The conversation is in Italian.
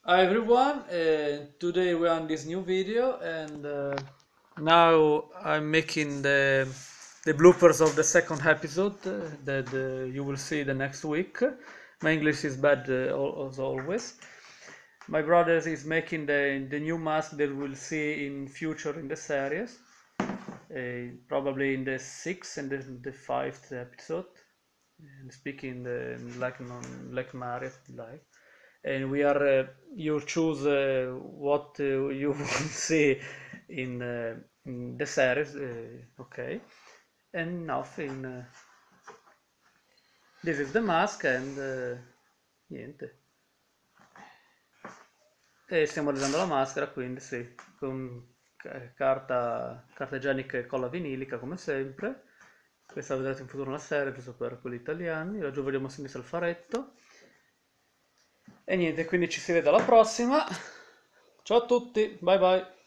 Hi everyone, today we are on this new video and now I'm making the bloopers of the second episode that you will see the next week. My English is bad as always. My brother is making the new mask that we'll see in future in the series, probably in the sixth and the fifth episode. Speaking like Mario, like, and we are you choose what you want to see in the series, okay, and nothing. This is the mask and niente. E stiamo realizzando la maschera, quindi sì, con carta igienica e colla vinilica come sempre. Questa la vedrete in futuro una serie, giusto per quelli italiani. Laggiù vediamo a sinistra il faretto. E niente, quindi ci si vede alla prossima. Ciao a tutti, bye bye.